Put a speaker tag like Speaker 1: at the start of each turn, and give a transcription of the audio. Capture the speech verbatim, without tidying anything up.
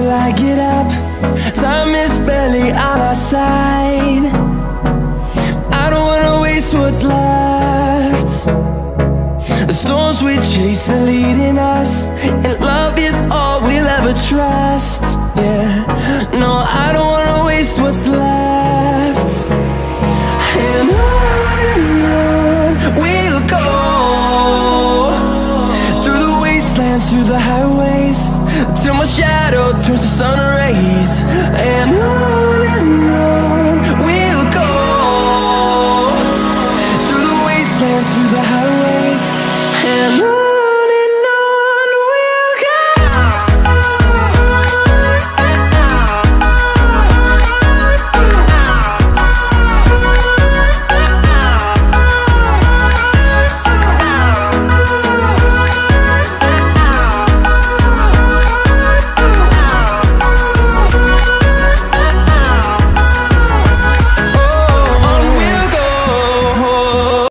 Speaker 1: till I get up. Time is barely on our side. I don't wanna waste what's left. The storms we chase are leading us, and love is all we'll ever trust. Yeah, no, I don't wanna waste what's left. And on and on we'll go, through the wastelands, through the highways, till my shadow turns to sun rays. And on